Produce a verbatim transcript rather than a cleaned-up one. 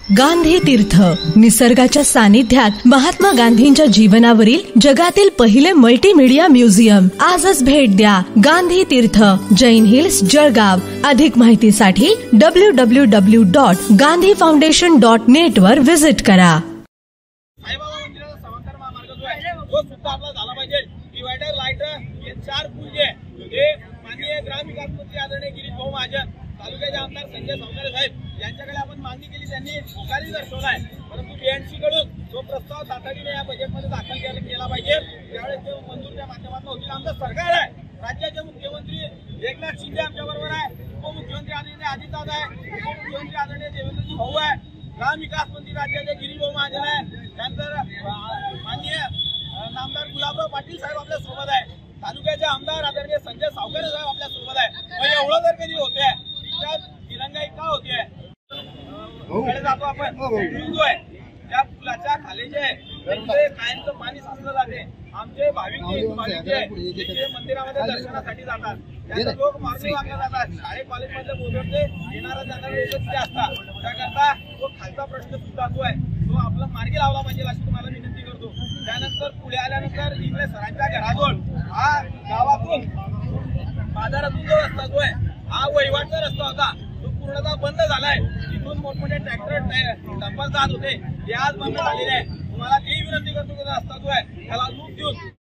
गांधी तीर्थ, निसर्गाच्या सानिध्यात महात्मा गांधींच्या जीवनावरील जगातील पहिले मल्टीमीडिया म्युझियम. आजच भेट द्या. गांधी तीर्थ, जैन हिल्स, जळगाव. अधिक माहितीसाठी W W W dot Gandhi foundation dot net वर व्हिजिट करा. चार पूल जे हे माननीय ग्रामविकास मंत्री आदरणीय गिरीश भाऊ महाजन, तालुक्याचे आमदार संजय सावकारे साहेब यांच्याकडे आपण मागणी केली. त्यांनी होकारी दर्शवलाय, परंतु बीएनसी कडून जो प्रस्ताव तातडीने या बजेटमध्ये दाखल केला पाहिजे त्यावेळेस ते मंजूरच्या माध्यमातून होतील. आमचं सरकार आहे, राज्याचे मुख्यमंत्री एकनाथ शिंदे आमच्या बरोबर आहे, उपमुख्यमंत्री आदरणीय अजितदादा आहे, उपमुख्यमंत्री आदरणीय देवेंद्रजी भाऊ आहे, ग्रामविकास मंत्री राज्याचे गिरीश भाऊ महाजन आहे, त्यानंतर माननीय नामदार गुलाबराव पाटील साहेब आपल्या सोबत आहे, तालुक्याचे आमदार आदरणीय संजय सावकारे साहेब आपल्या सोबत आहे. एवढं जर कधी होते दिरंगाई का होते जातो आपण जो आहे त्या पुलाच्या खाली जे कायमचं पाणी साचलं जाते. आमचे भाविक जे मंदिरामध्ये दर्शनासाठी जातात त्यांना लोक मार्ग वागले जातात. शाळे कॉलेज मधले बोलवते येणारा जाणारे एकच असतात. त्याकरता तो खालचा प्रश्न सुद्धा जो आहे तो आपला मार्गी लावला पाहिजे अशी तुम्हाला विनंती करतो. त्यानंतर पुढे आल्यानंतर इकडे सरांच्या घराजवळ हा गावातून बाजारातून जो रस्ता जो आहे हा वहिवाटचा रस्ता होता, तो पूर्णतः बंद झालाय. तिथून मोठमोठे ट्रॅक्टर डंपर जात होते, ते आज बंद झालेले आहे. तुम्हाला ती विनंती करतो की रस्ता जो आहे त्याला लूप देऊन